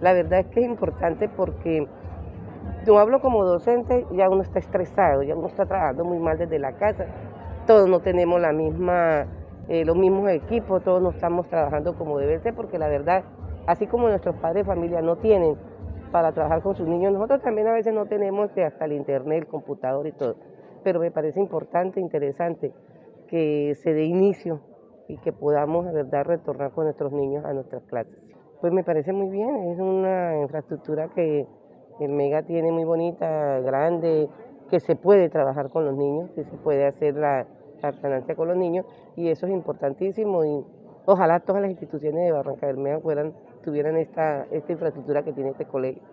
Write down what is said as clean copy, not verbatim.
La verdad es que es importante porque yo hablo como docente, ya uno está estresado, ya uno está trabajando muy mal desde la casa, todos no tenemos los mismos equipos, todos no estamos trabajando como debe ser, porque la verdad, así como nuestros padres de familia no tienen para trabajar con sus niños, nosotros también a veces no tenemos hasta el internet, el computador y todo, pero me parece importante, interesante que se dé inicio y que podamos, de verdad, retornar con nuestros niños a nuestras clases. Pues me parece muy bien, es una infraestructura que el Mega tiene muy bonita, grande, que se puede trabajar con los niños, que se puede hacer la alternancia con los niños, y eso es importantísimo, y ojalá todas las instituciones de Barranca Bermeja tuvieran esta infraestructura que tiene este colegio.